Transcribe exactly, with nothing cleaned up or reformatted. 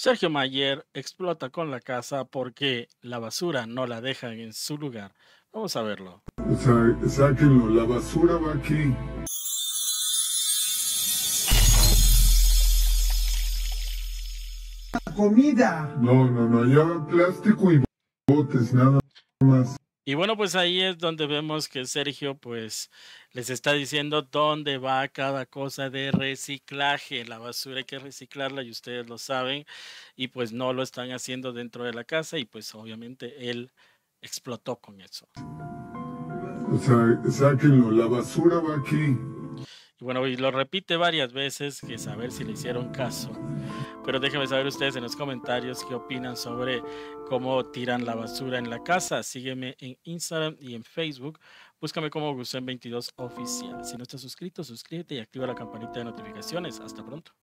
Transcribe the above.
Sergio Mayer explota con la casa porque la basura no la dejan en su lugar. Vamos a verlo. O sea, sáquenlo, la basura va aquí. Comida. No, no, no, ya plástico y botes, nada más. Y bueno, pues ahí es donde vemos que Sergio pues les está diciendo dónde va cada cosa de reciclaje. La basura hay que reciclarla y ustedes lo saben y pues no lo están haciendo dentro de la casa y pues obviamente él explotó con eso. O sea, sáquenlo, la basura va aquí. Y bueno, y lo repite varias veces, que saber si le hicieron caso. Pero déjenme saber ustedes en los comentarios qué opinan sobre cómo tiran la basura en la casa. Sígueme en Instagram y en Facebook. Búscame como Gusen veintidós Oficial. Si no estás suscrito, suscríbete y activa la campanita de notificaciones. Hasta pronto.